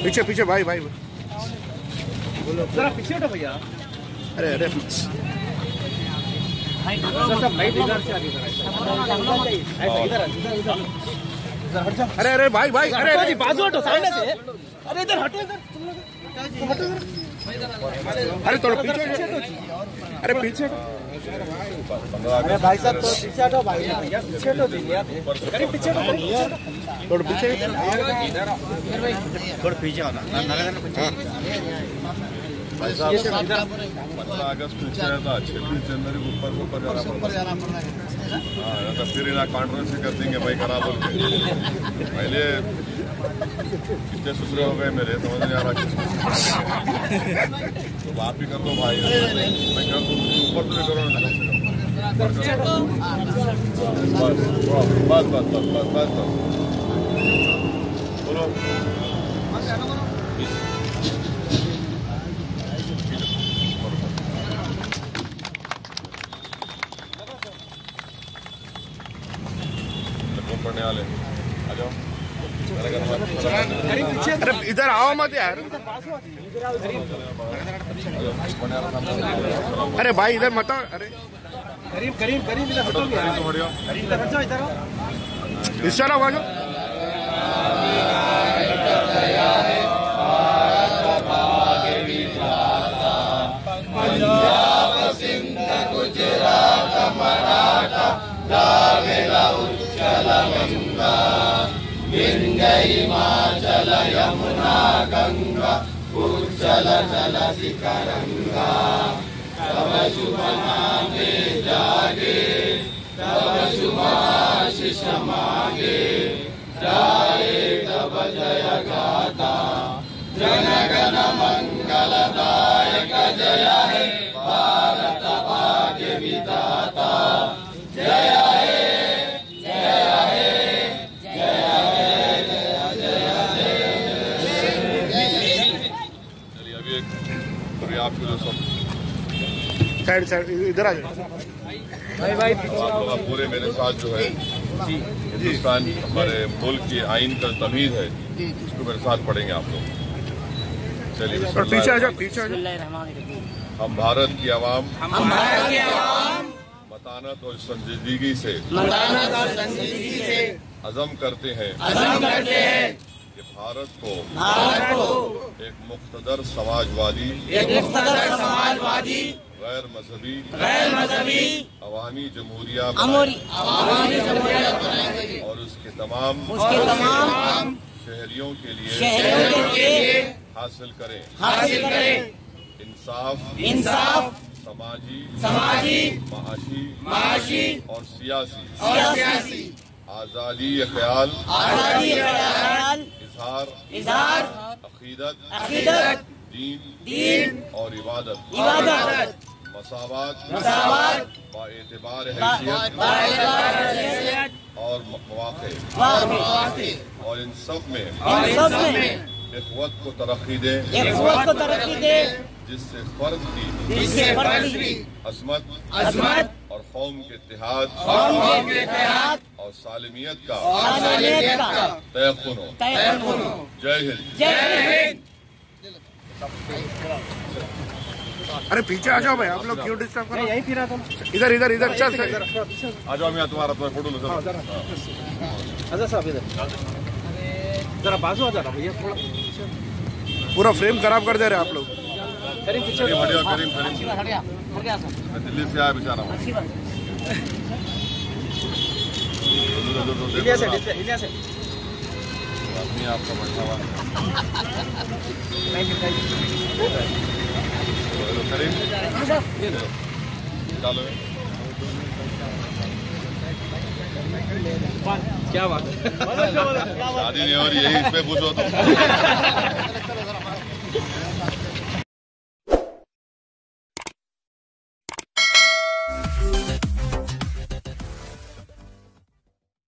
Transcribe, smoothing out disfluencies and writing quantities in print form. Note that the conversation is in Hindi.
पीछे पीछे भाई भाई जरा पीछे हटो भैया। अरे अरे अरे अरे भाई भाई अरे बाजू हटो सामने से। अरे इधर हटो इधर तुम हटो। अरे थोड़ा पीछे अरे पीछे अरे भाई साहब तो पीछे हटो भाई पीछे हटो करीब पीछे हटो थोड़ा पीछे थोड़ा पीछे होना भाई साहब 15 अगस्त पीछे रहता 26 जनवरी को ऊपर जाना पड़ता है। हाँ तो फिर इन्हें कॉन्ट्रोवर्सी कर देंगे भाई खराब हो गए। पहले कितने सुसरे हो गए मेरे समझ नहीं आ रहा किसको तो आप ही कर दो भाई मैं कर दूँ ऊपर तो नहीं करो बस बस बस बस बस बोलो पढ़ने वाले आ जाओ। अरे इधर आओ मत यार। अरे भाई इधर मत आओ। अरे करीब करीब करीब इधर हटो इधर हट जाओ इधर इस तरह आ जाओ। पंजाब सिंध गुजरात मराठा द्राविड़ उत्कल गंगा विंध्य हिमाचल यमुना गंगा उज्जल जलधि तरंगा तव शुभ नामे जागे तव शुभ आशीष मागे जाए तव जय गाथा जन गण मंगलदायक जय हे भारत भाग्य विधाता जय हे जय हे जय हे जय चलिए अभी एक आपके जो सब साइड साइड इधर आ जाओ भाई आप पूरे मेरे साथ जो है हिंदुस्तान हमारे मुल्क के आइन का तमीज़ है उसको मेरे साथ पढ़ेंगे आप लोग। चलिए पीछे आ जाओ पीछे आ जाओ। हम भारत की आवाम मतानत और संजीदगी से अज़म करते हैं कि भारत को एक मुख्तदर समाजवादी गैर मजहबी अवामी जमहूरिया और उसके तमाम शहरियों के लिए हासिल करें इंसाफ समाजी माशी और सियासी आज़ादी ख्याल इज़हार अक़ीदत दीन और इबादत मसावत बाएतिबार हैसियत और मौक़े और इन सब में इख़्वत को तरक्की दे जिससे फ़र्द की अज़मत और कौम के इत्तेहाद और सालिमियत का तयक़ुन हो। जय हिंद। अरे पीछे आ जाओ भाई आप लोग क्यों डिस्टर्ब कर रहे हो? यहीं फिरा था इधर इधर इधर चल आ जाओ मैं तुम्हारा फोटो लो अच्छा साहब इधर जरा बाजू आ जा रहा भैया थोड़ा पूरा फ्रेम खराब कर दे रहे आप लोग। करीब पीछे मैं दिल्ली से आया बेचारा हूँ। इंडिया से अपनी आपका बैठा हुआ निकालो क्या बात है शादी नहीं हो रही यही इस पे पूछो तो